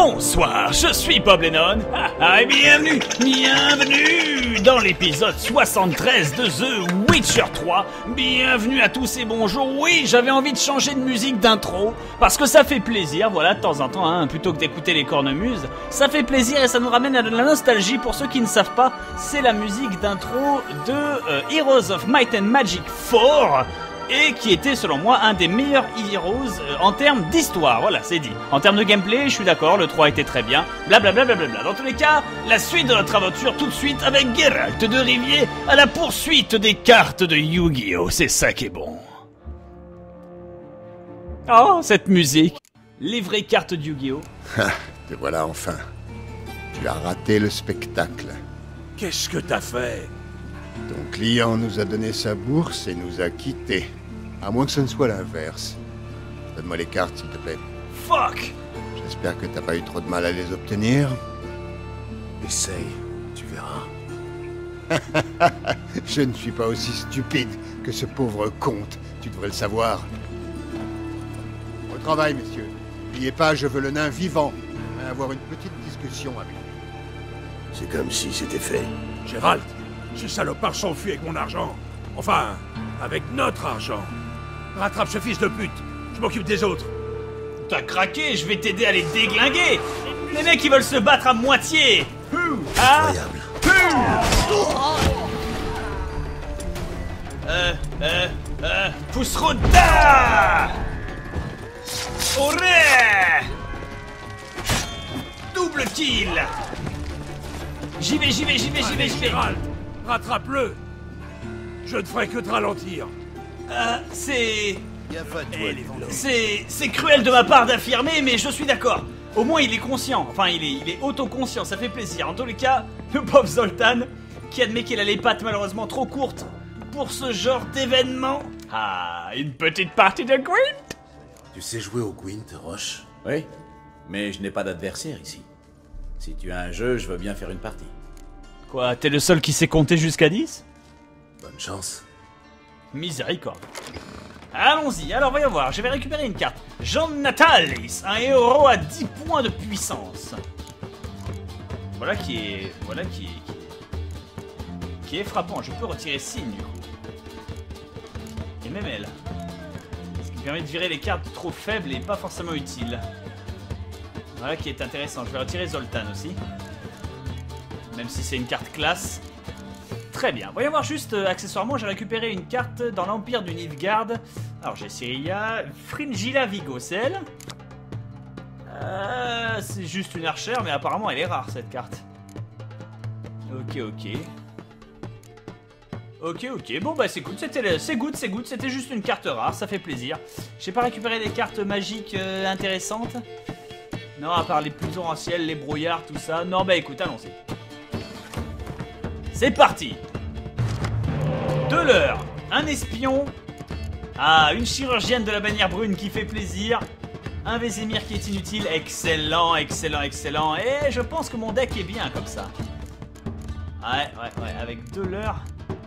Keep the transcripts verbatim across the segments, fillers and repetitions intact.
Bonsoir, je suis Bob Lennon, ah, ah, et bienvenue, bienvenue dans l'épisode soixante-treize de The Witcher trois. Bienvenue à tous et bonjour. Oui, j'avais envie de changer de musique d'intro, parce que ça fait plaisir, voilà, de temps en temps, hein, plutôt que d'écouter les cornemuses. Ça fait plaisir et ça nous ramène à de la nostalgie. Pour ceux qui ne savent pas, c'est la musique d'intro de euh, Heroes of Might and Magic quatre. Et qui était selon moi un des meilleurs Heroes euh, en termes d'histoire, voilà c'est dit. En termes de gameplay, je suis d'accord, le trois était très bien, blablabla. Bla bla bla bla. Dans tous les cas, la suite de notre aventure tout de suite avec Geralt de Rivier à la poursuite des cartes de Yu-Gi-Oh! C'est ça qui est bon. Oh, cette musique. Les vraies cartes de Yu-Gi-Oh! Ah, te voilà enfin. Tu as raté le spectacle. Qu'est-ce que t'as fait? Ton client nous a donné sa bourse et nous a quittés. À moins que ce ne soit l'inverse. Donne-moi les cartes, s'il te plaît. Fuck! J'espère que t'as pas eu trop de mal à les obtenir. Essaye, tu verras. Je ne suis pas aussi stupide que ce pauvre comte. Tu devrais le savoir. Au travail, messieurs. N'oubliez pas, je veux le nain vivant. On va avoir une petite discussion avec lui. C'est comme si c'était fait. Gérald, ce salopard s'enfuit avec mon argent. Enfin, avec notre argent. Rattrape ce fils de pute. Je m'occupe des autres. T'as craqué, je vais t'aider à les déglinguer. Les mecs ils veulent se battre à moitié. Ah. Incroyable. Euh, euh, euh, Pousse-Roda! Oré! Double kill! J'y vais, j'y vais, j'y vais, j'y vais, j'y vais! Gérald, rattrape-le. Je ne ferai que te ralentir. Euh, c'est... Eh, C'est... C'est cruel de ma part d'affirmer, mais je suis d'accord. Au moins il est conscient, enfin il est, il est autoconscient, ça fait plaisir. En tous les cas, le pauvre Zoltan, qui admet qu'il a les pattes malheureusement trop courtes pour ce genre d'événement. Ah, une petite partie de Gwent. Tu sais jouer au Gwent, Roche? Oui, mais je n'ai pas d'adversaire ici. Si tu as un jeu, je veux bien faire une partie. Quoi, t'es le seul qui sait compter jusqu'à dix? Bonne chance. Miséricorde. Allons-y, alors voyons voir, je vais récupérer une carte. Jean Natalis, un héros à dix points de puissance. Voilà qui est... Voilà qui est... Qui est, qui est frappant, je peux retirer signe du coup. Et même elle. Ce qui permet de virer les cartes trop faibles et pas forcément utiles. Voilà qui est intéressant, je vais retirer Zoltan aussi. Même si c'est une carte classe. Très bien, voyons voir juste, euh, accessoirement, j'ai récupéré une carte dans l'Empire du Nilfgaard. Alors j'ai Syria, Fringilla Vigocel. Euh, c'est juste une archère, mais apparemment elle est rare cette carte. Ok, ok. Ok, ok, bon bah c'est good, c'était c'est good, c'est good, c'était juste une carte rare, ça fait plaisir. J'ai pas récupéré des cartes magiques euh, intéressantes. Non, à part les plus anciennes, les brouillards, tout ça. Non, bah écoute, allons-y. C'est parti. De l'heure, un espion. Ah, une chirurgienne de la bannière brune qui fait plaisir. Un Vésémir qui est inutile. Excellent, excellent, excellent. Et je pense que mon deck est bien comme ça. Ouais, ouais, ouais, avec de l'heure.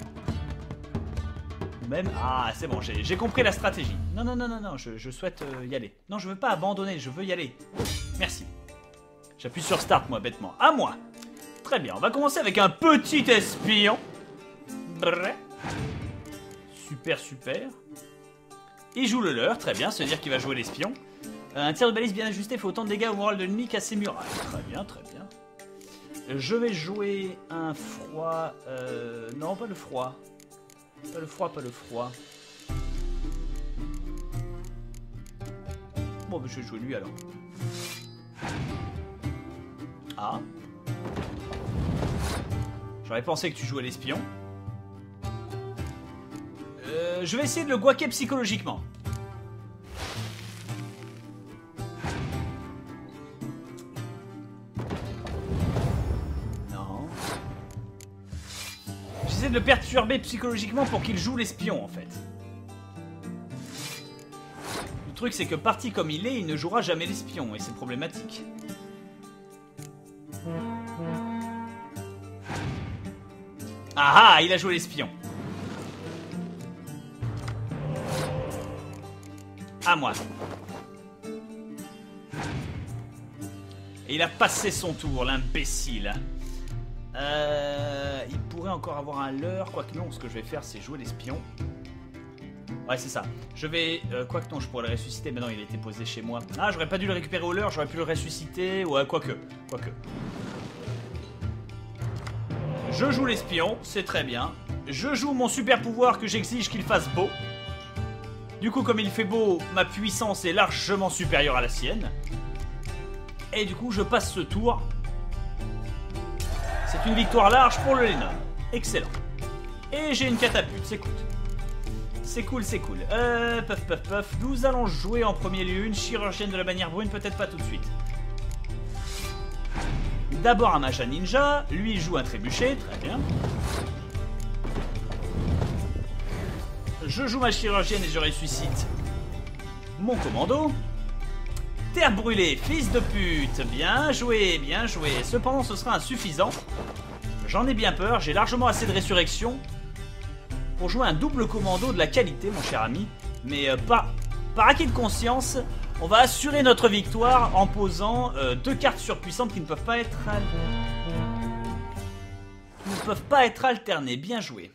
Même... Ah, c'est bon, j'ai compris la stratégie. Non, non, non, non, non, je, je souhaite euh, y aller. Non, je veux pas abandonner, je veux y aller. Merci. J'appuie sur Start, moi, bêtement. À moi. Très bien, on va commencer avec un petit espion. Brrr. Super, super. Il joue le leurre, très bien, ça veut dire qu'il va jouer l'espion. Euh, un tir de balise bien ajusté fait autant de dégâts au moral de l'ennemi qu'à ses murailles. Très bien, très bien. Je vais jouer un froid... Euh... Non, pas le froid. Pas le froid, pas le froid. Bon, bah, je vais jouer lui alors. Ah. J'aurais pensé que tu jouais l'espion. Euh, je vais essayer de le guaquer psychologiquement. Non. J'essaie de le perturber psychologiquement pour qu'il joue l'espion en fait. Le truc c'est que parti comme il est, il ne jouera jamais l'espion et c'est problématique. Ah ah, il a joué l'espion. À moi. Et il a passé son tour, l'imbécile. Euh, il pourrait encore avoir un leurre, quoique non, ce que je vais faire c'est jouer l'espion. Ouais c'est ça, je vais, euh, quoique non je pourrais le ressusciter, mais non il a été posé chez moi. Ah j'aurais pas dû le récupérer au leurre, j'aurais pu le ressusciter, ouais quoique, quoique. Je joue l'espion, c'est très bien. Je joue mon super pouvoir que j'exige qu'il fasse beau. Du coup comme il fait beau, ma puissance est largement supérieure à la sienne. Et du coup je passe ce tour. C'est une victoire large pour le Lennon. Excellent. Et j'ai une catapulte, c'est cool. C'est cool, c'est cool. Euh, puff, puff, puff. Nous allons jouer en premier lieu une chirurgienne de la bannière brune, peut-être pas tout de suite. D'abord un Maja Ninja. Lui, il joue un trébuchet, très bien. Je joue ma chirurgienne et je ressuscite mon commando. Terre brûlée, fils de pute. Bien joué, bien joué. Cependant, ce sera insuffisant. J'en ai bien peur, j'ai largement assez de résurrection pour jouer un double commando de la qualité, mon cher ami. Mais euh, par, par acquis de conscience, on va assurer notre victoire en posant euh, deux cartes surpuissantes qui ne peuvent pas être al... qui ne peuvent pas être alternées. Bien joué.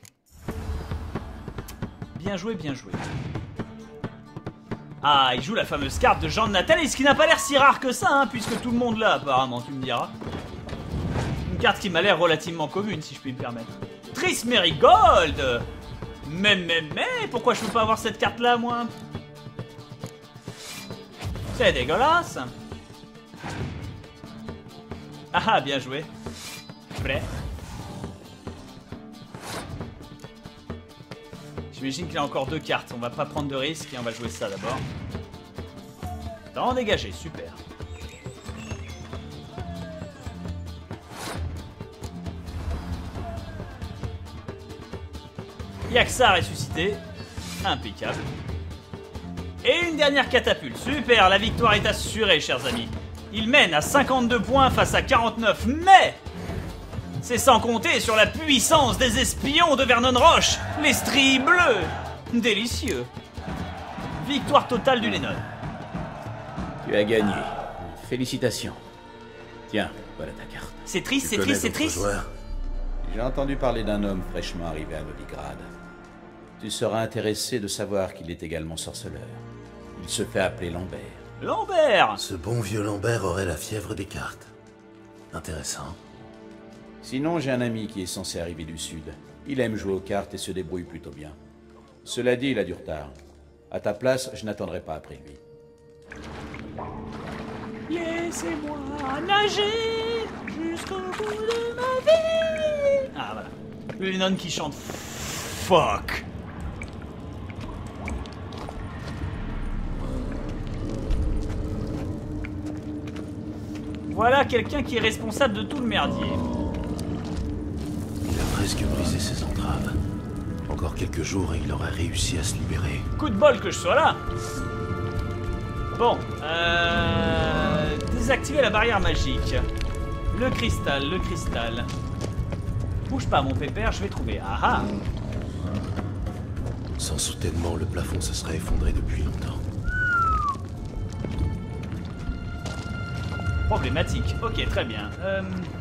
Bien joué, bien joué. Ah, il joue la fameuse carte de Jean de Natalis, ce qui n'a pas l'air si rare que ça, hein, puisque tout le monde l'a apparemment, tu me diras. Une carte qui m'a l'air relativement commune, si je puis me permettre. Triss Merigold. Mais, mais, mais, pourquoi je peux pas avoir cette carte-là, moi? C'est dégueulasse. Ah ah, bien joué. Prêt. J'imagine qu'il a encore deux cartes. On va pas prendre de risques et on va jouer ça d'abord. Temps dégagé, super. Y'a que ça à ressusciter. Impeccable. Et une dernière catapulte. Super, la victoire est assurée, chers amis. Il mène à cinquante-deux points face à quarante-neuf. Mais c'est sans compter sur la puissance des espions de Vernon Roche. Les stries bleues. Délicieux. Victoire totale du Lennon. Tu as gagné. Félicitations. Tiens, voilà ta carte. C'est triste, c'est triste, c'est triste. J'ai entendu parler d'un homme fraîchement arrivé à Novigrad. Tu seras intéressé de savoir qu'il est également sorceleur. Il se fait appeler Lambert. Lambert! Ce bon vieux Lambert aurait la fièvre des cartes. Intéressant. Sinon, j'ai un ami qui est censé arriver du sud. Il aime jouer aux cartes et se débrouille plutôt bien. Cela dit, il a du retard. À ta place, je n'attendrai pas après lui. Laissez-moi nager jusqu'au bout de ma vie. Ah voilà. Le Lennon qui chante fuck. Voilà quelqu'un qui est responsable de tout le merdier. Il a presque brisé ses entraves. Encore quelques jours et il aurait réussi à se libérer. Coup de bol que je sois là. Bon, euh... désactiver la barrière magique. Le cristal, le cristal. Bouge pas mon pépère, je vais trouver. Ah ah. Sans soutènement, le plafond se serait effondré depuis longtemps. Problématique. Ok, très bien. Euh...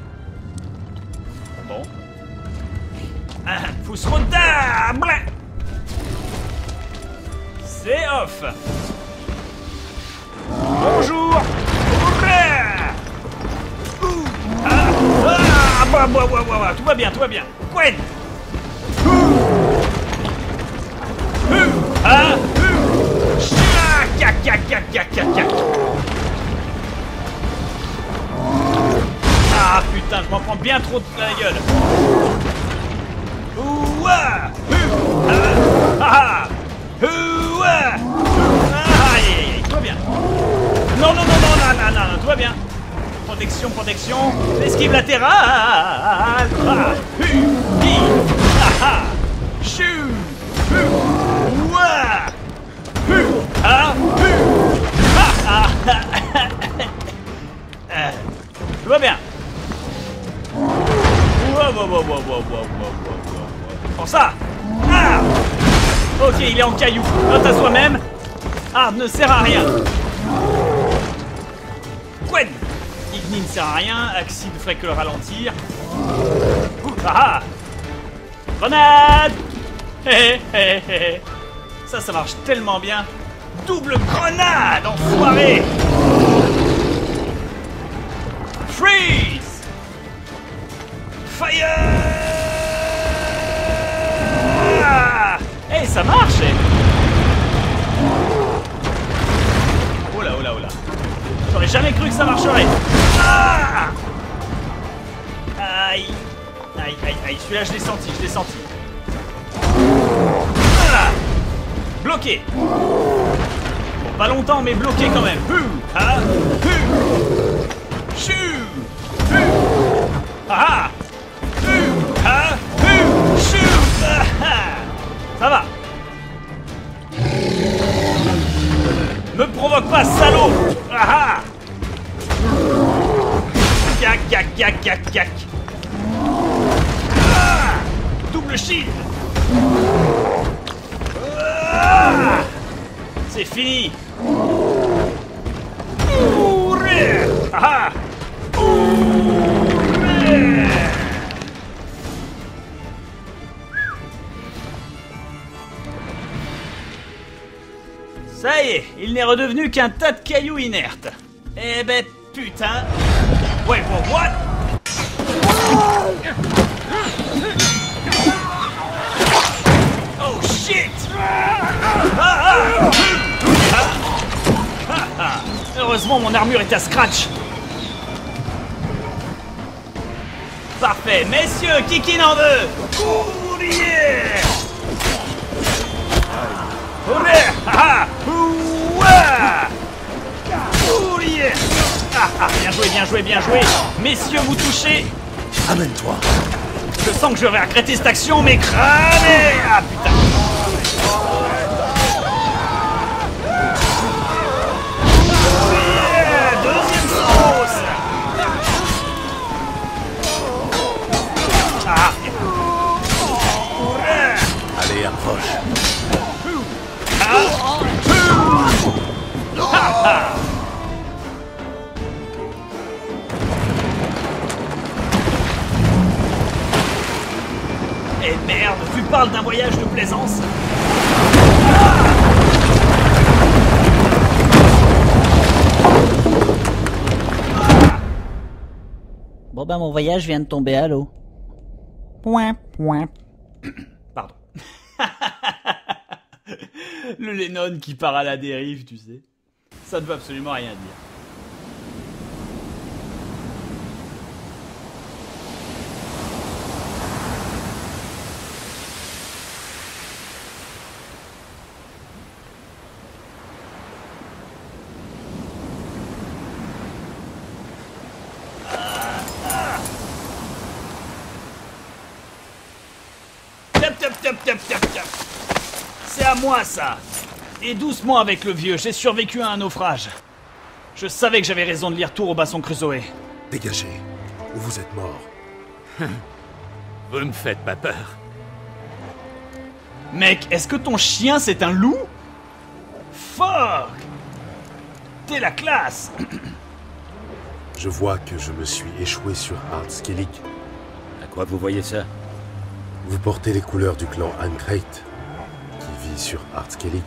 Bon. Ah, Fousroda. C'est off. Bonjour. Ah, ah, bah, bah, bah, bah, tout va bien, tout va bien. Quen. Ah, ah putain, je m'en prends bien trop de la gueule. Ouah. Ah ah. Ouah. Ah, aïe, aïe, aïe, tout va bien. Non, non, non, non, non, non, non, tout va bien. Protection, protection. Esquive latérale. Ah, hu, hi, ah, ah. Chou. Hu. Ouah. Hu. Ah, hu. Ah, ah, ah. Tout va bien. Wow, wow, wow, wow, wow, wow, wow, wow. Prends ça. Ah. Ok, il est en caillou. Note à soi-même. Arme ne sert à rien. Quen. Igni ne sert à rien, Axi ne ferait que le ralentir. Ah ah! Grenade! Hé hé hé! Ça, ça marche tellement bien. Double grenade, enfoiré! Freeze! Fire! Eh, hey, ça marche! Eh. Oh là, oh là, oh là. J'aurais jamais cru que ça marcherait. Ah! Aïe! Aïe, aïe, aïe. Celui-là, je l'ai senti, je l'ai senti. Voilà. Bloqué. Bon, pas longtemps, mais bloqué quand même. Hu, ha, hu. Chou. Hu. Ah. Hu, ha, hu. Chou. Ah. Ça va. Me provoque pas, salaud. Ah. Gac, gac, gac, gac, gac. Ah. Double shield. Ah. C'est fini. Ouré. Ah. Ouré. Ça y est, il n'est redevenu qu'un tas de cailloux inertes. Eh ben putain. Wait, what? What? Oh shit! Ah, ah. Ah, ah. Heureusement, mon armure est à scratch. Parfait, messieurs, qui qui n'en veut? Courrier! Courrier! Ah, ouah! Courrier! Ah, ah, bien joué, bien joué, bien joué. Messieurs, vous touchez. Amène-toi. Je sens que je vais regretter cette action, mais cramé! Ah putain! Yeah, deuxième sauce! Ah! Allez, approche. Ah! Ah! Ah! Eh merde, tu parles d'un voyage de plaisance? Ah! Ah! Bon ben mon voyage vient de tomber à l'eau. Point, point. Pardon. Le Lennon qui part à la dérive, tu sais. Ça ne veut absolument rien dire. Tap, tap, tap, tap, tap, tap. C'est à moi, ça. Et doucement avec le vieux, j'ai survécu à un naufrage. Je savais que j'avais raison de lire tout Robinson Crusoe. Dégagez, ou vous êtes mort. Vous ne me faites pas peur. Mec, est-ce que ton chien, c'est un loup? Fuck! T'es la classe. Je vois que je me suis échoué sur Ardskellig. À quoi vous voyez ça? Vous portez les couleurs du clan Ancrate, qui vit sur Ardskellig.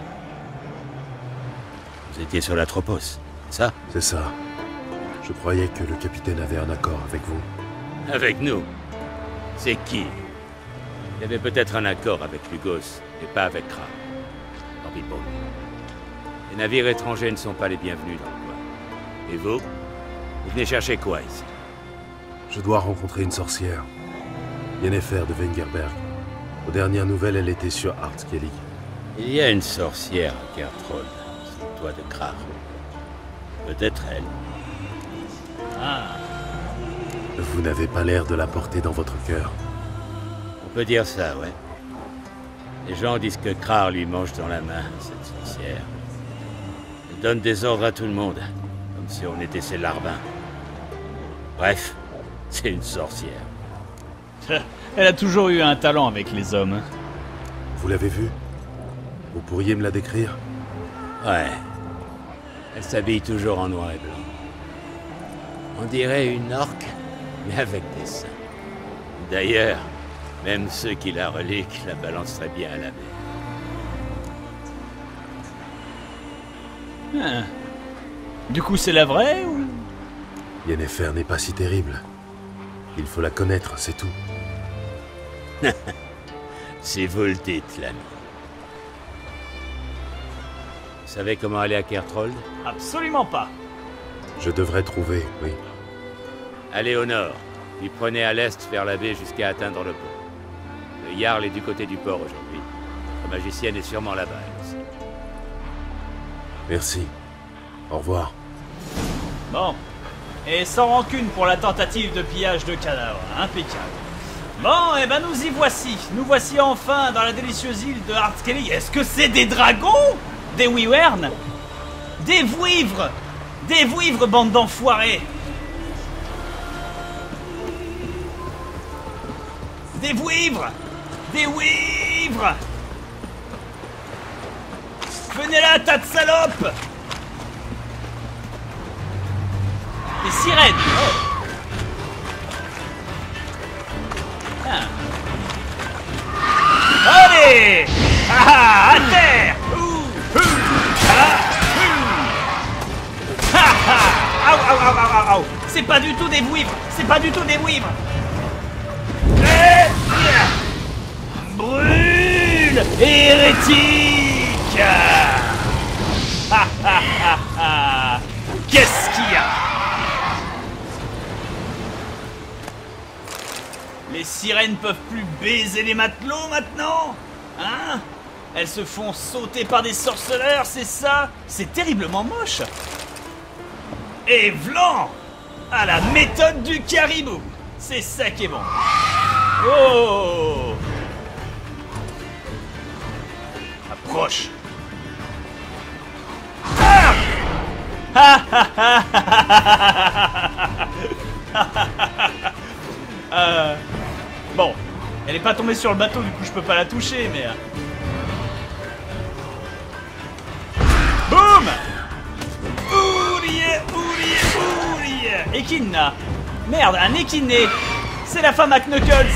Vous étiez sur l'Atropos, ça? C'est ça. Je croyais que le capitaine avait un accord avec vous. Avec nous? C'est qui? Il y avait peut-être un accord avec Lugos, mais pas avec Kra. Tant pis pour lui. Les navires étrangers ne sont pas les bienvenus dans le coin. Et vous? Vous venez chercher quoi ici? Je dois rencontrer une sorcière. Yennefer de Wengerberg. Aux dernières nouvelles, elle était sur Ardskellig. Il y a une sorcière à Gertrode, sous le toit de Kra. Peut-être elle. Ah. Vous n'avez pas l'air de la porter dans votre cœur. On peut dire ça, ouais. Les gens disent que Krar lui mange dans la main, cette sorcière. Elle donne des ordres à tout le monde, comme si on était ses larbins. Bref, c'est une sorcière. Elle a toujours eu un talent avec les hommes. Vous l'avez vue? Vous pourriez me la décrire? Ouais. Elle s'habille toujours en noir et blanc. On dirait une orque, mais avec des seins. D'ailleurs, même ceux qui la reliquent la balanceraient bien à la mer. Ah. Du coup, c'est la vraie ou... Yennefer n'est pas si terrible. Il faut la connaître, c'est tout. Si vous le dites, l'ami. Vous savez comment aller à Kertrold? Absolument pas. Je devrais trouver, oui. Allez au nord, puis prenez à l'est vers la baie jusqu'à atteindre le pont. Le Jarl est du côté du port aujourd'hui. La magicienne est sûrement là-bas, elle aussi. Merci. Au revoir. Bon. Et sans rancune pour la tentative de pillage de cadavres. Impeccable. Bon, et ben nous y voici. Nous voici enfin dans la délicieuse île de Hardskellig. Est-ce que c'est des dragons? Des wyverns? Des vouivres? Des vouivres, bande d'enfoirés! Des vouivres! Des vouivres! Venez là, tas de salopes! Des sirènes! Oh. Ah. Allez! Ah ah! À terre! Ouh! Ouh! Ah! Ouh! Ha ha! Aou, aou, aou, aou, aou! C'est pas du tout des vouivres! C'est pas du tout des vouivres! Eh! Brûle! Hérétique! Ha ha ha ha! Qu'est-ce qu'il y a? Les sirènes peuvent plus baiser les matelots maintenant? Hein? Elles se font sauter par des sorceleurs, c'est ça? C'est terriblement moche! Et vlan! À la méthode du caribou! C'est ça qui est bon! Oh! Approche! Ah! Ah ah ah ah euh, Bon, elle est pas tombée sur le bateau, du coup je peux pas la toucher, mais... Boum! Oulié, oulié, oulié! Echidna! Merde, un équiné! C'est la femme à Knuckles!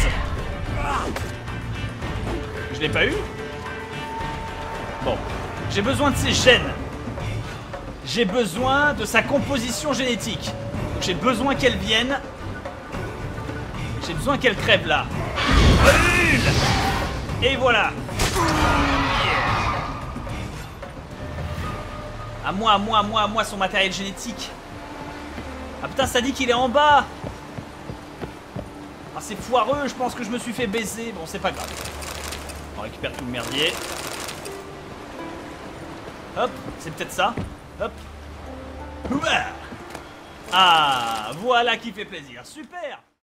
Je l'ai pas eu? Bon, j'ai besoin de ses gènes. J'ai besoin de sa composition génétique. Donc j'ai besoin qu'elle vienne. J'ai besoin qu'elle crève là. Brûle! Et voilà. À moi, à moi, à moi, à moi son matériel génétique. Ah putain, ça dit qu'il est en bas. Ah c'est foireux, je pense que je me suis fait baiser. Bon, c'est pas grave. On récupère tout le merdier. Hop, c'est peut-être ça. Hop. Ouah. Ah, voilà qui fait plaisir. Super.